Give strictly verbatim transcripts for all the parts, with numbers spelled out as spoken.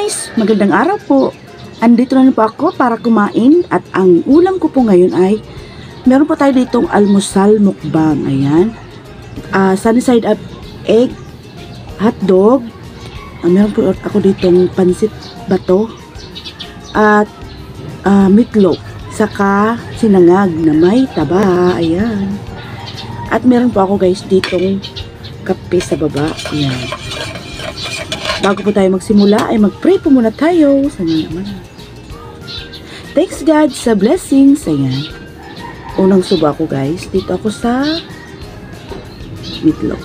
guys, magandang araw po. Andito na po ako para kumain at ang ulam ko po ngayon ay meron po tayo ditong almusal mukbang. Ayan. Uh, sunny side up egg, hotdog. Uh, meron po ako ditong pansit bato at uh, meatloaf. Saka sinangag na may taba. Ayan. At meron po ako guys ditong kape sa baba. Ayan. Bago po tayo magsimula ay mag-pray po muna tayo. Sana naman. Thanks God sa blessings. Ayan. Unang subo ako guys. Dito ako sa meatloaf.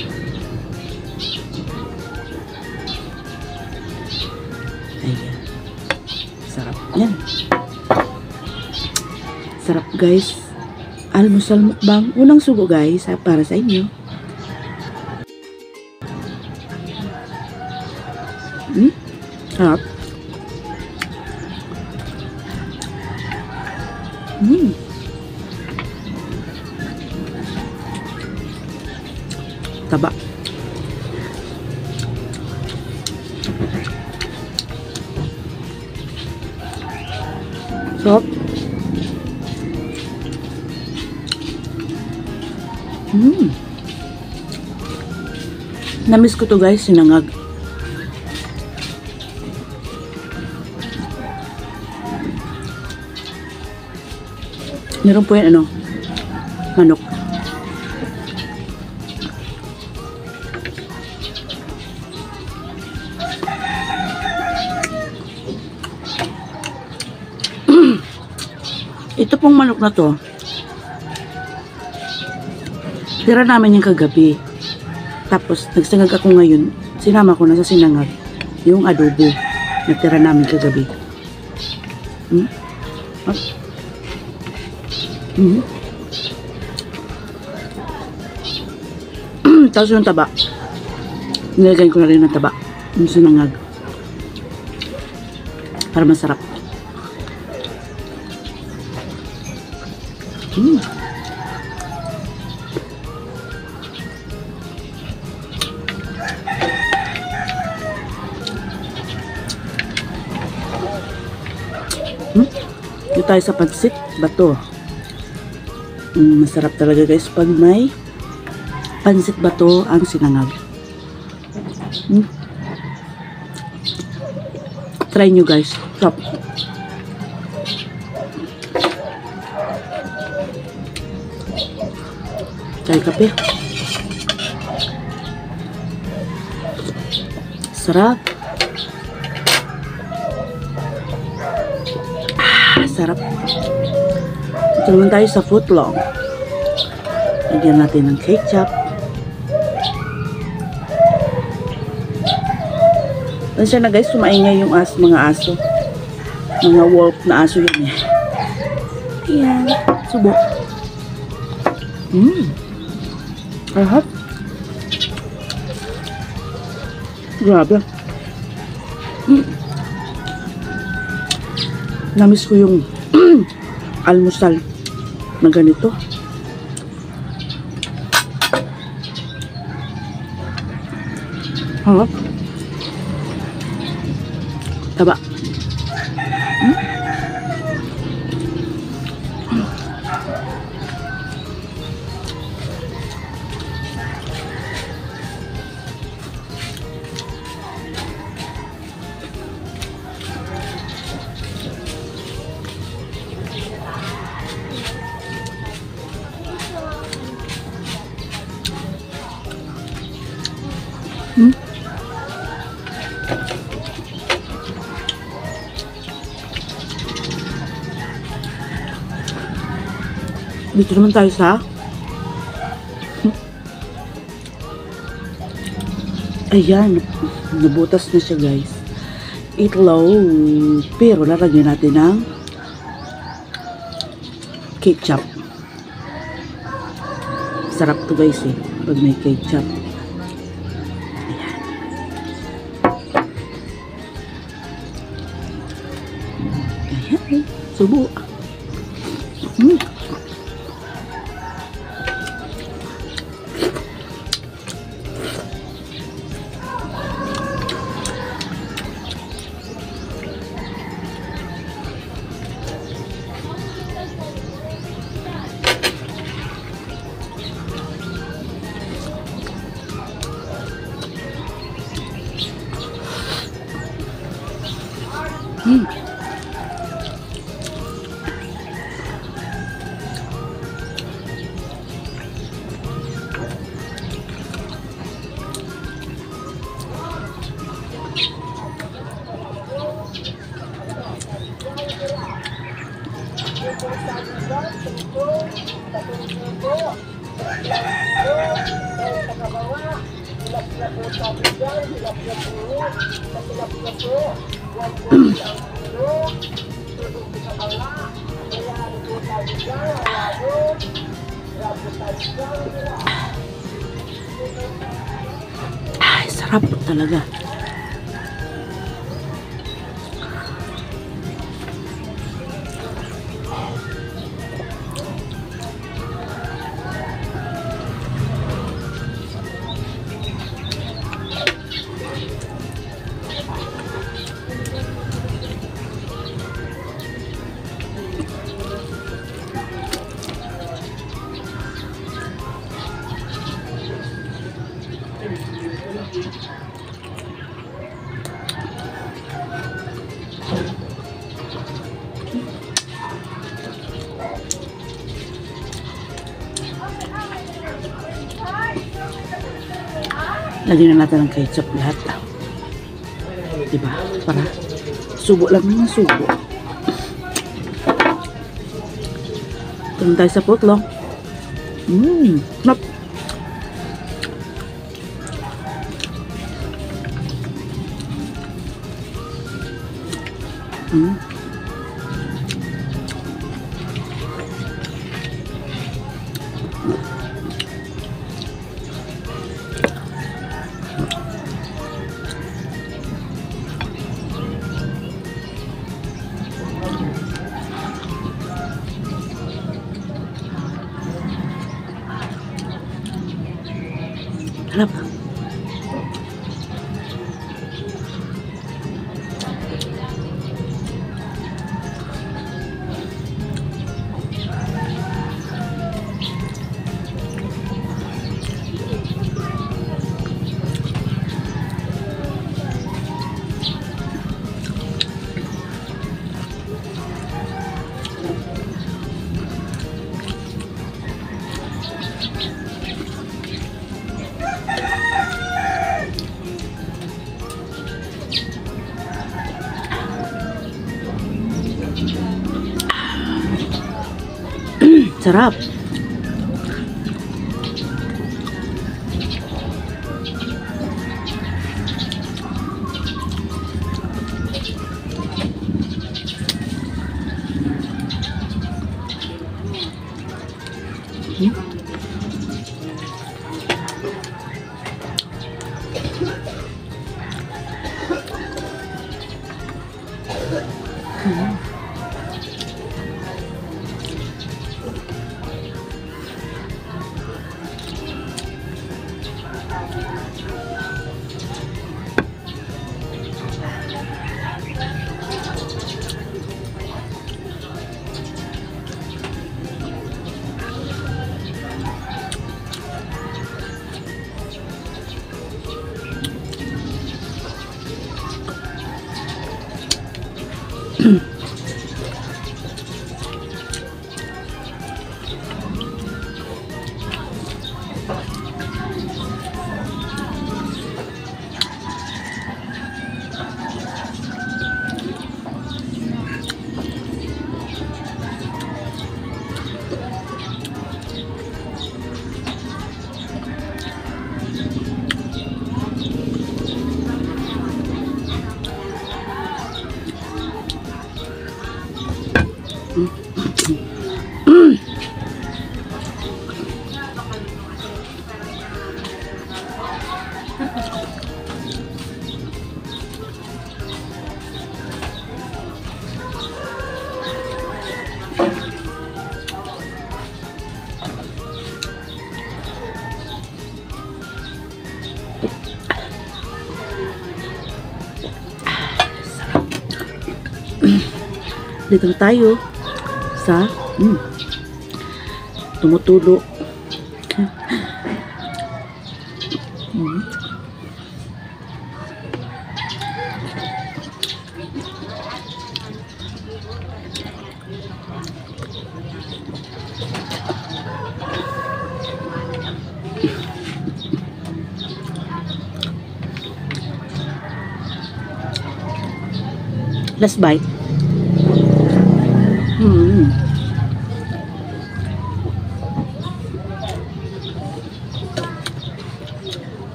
Ayan. Sarap. Yan. Sarap guys. Almusal mukbang. Unang subo guys ha, para sa inyo. Hmm? Sarap. Hmm. Taba. Sarap. Hmm. Namiss ko to guys, sinangag. Meron po yan, ano, manok. Ito pong manok na to, tira namin yung kagabi. Tapos, nagsangag ako ngayon, sinama ko na sa sinangag yung adobo na tira namin kagabi. Hmm? Oh. Mm-hmm. Tapos yung taba, nilagay ko na rin ng taba, yung sinangag, para masarap. Mm. Mm. Dito tayo sa pansit bato. Mm, masarap talaga guys pag may pansit bato ang sinangag. Mm. Try nyo guys. Stop. Try kape. Sarap. Ah, sarap. Ito naman tayo sa footlong. Lagyan natin ng ketchup. Tansya na guys, sumaingay yung as, mga aso. Mga wolf na aso yun eh. Ayan. Subo. Mmm. Ahap. Grabe. Mm. Namiss ko yung almusal na ganito. Harap. Taba. Hmm? Hmm? Dito naman tayo sa ayan, nabutas na siya guys. Itlog, pero lalagyan natin ng ketchup. Sarap to guys eh pag may ketchup. Ayan, subo. Hmm. Ay, sarap talaga. Lagyan na natin ng ketchup lahat. Diba? Para subo lang naman, subo. Ito tayo sa putlong. Mmm. Snap. Mmm. Sarap. Sarap. Hmm? Hmm. Dito na tayo sa mm, tumutulo. Mm. Last bite. Hmm.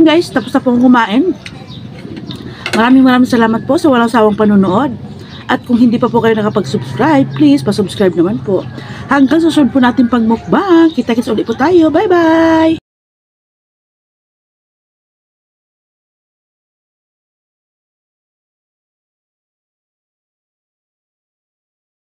guys, tapos na po akong kumain. Maraming maraming salamat po sa walang sawang panonood. At kung hindi pa po kayo nakapag-subscribe, please pa-subscribe naman po. Hanggang susunod po natin pag mukbang. Kita-kits ulit po tayo. Bye-bye!